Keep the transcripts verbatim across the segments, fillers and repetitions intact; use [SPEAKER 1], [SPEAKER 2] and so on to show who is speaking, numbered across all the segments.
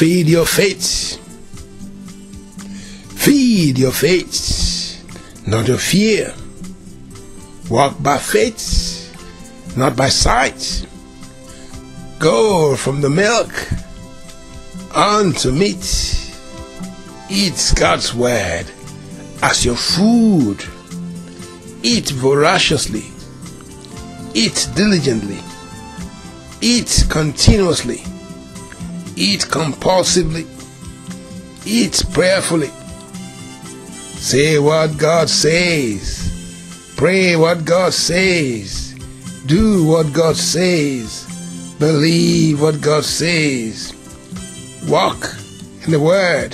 [SPEAKER 1] Feed your faith. Feed your faith, not your fear. Walk by faith, not by sight. Go from the milk unto meat. Eat God's word as your food. Eat voraciously. Eat diligently. Eat continuously. Eat compulsively. Eat prayerfully. Say what God says. Pray what God says. Do what God says. Believe what God says. Walk in the Word.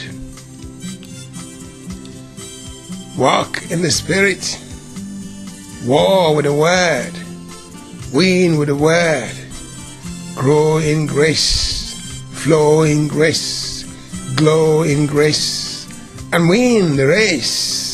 [SPEAKER 1] Walk in the Spirit. War with the Word. Win with the Word. Grow in grace. Flow in grace. Glow in grace. And win the race.